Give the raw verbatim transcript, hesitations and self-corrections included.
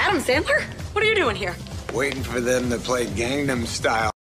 Adam Sandler? What are you doing here? Waiting for them to play Gangnam Style.